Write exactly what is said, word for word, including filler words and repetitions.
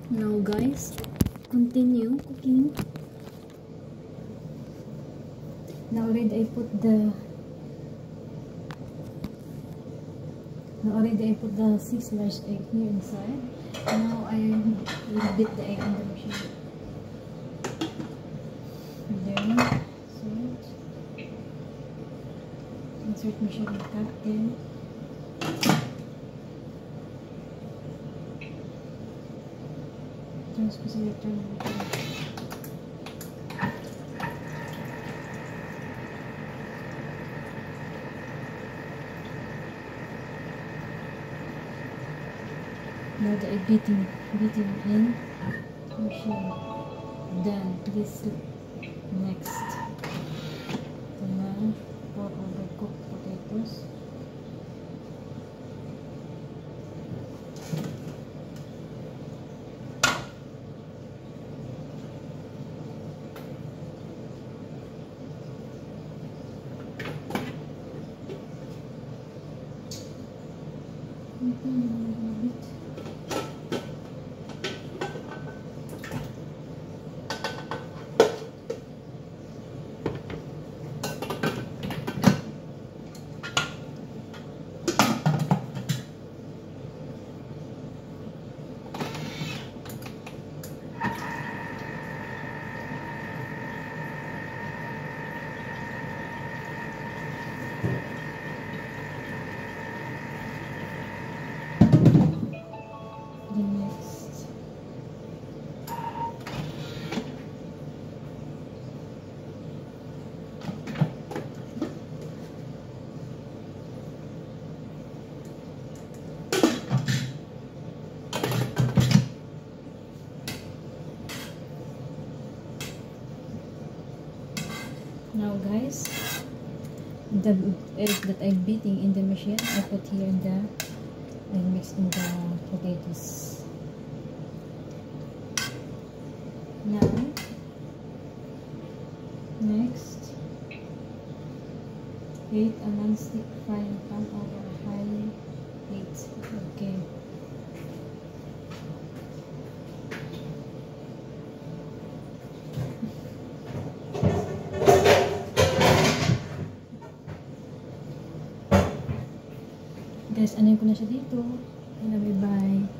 Now guys, continue cooking. Now already I put the now already I put the six large egg here inside. Now I will beat the egg in the machine. Then insert insert machine captain. Specific term. Now the beating beating in machine. Then please next. Then pour overcooked potatoes. Now guys, the egg that I'm beating in the machine, I put here in the, I mix in the potatoes. Now, next, heat a non-stick frying pan over high heat. Okay. Guys, ano ko na siya dito. Bye bye.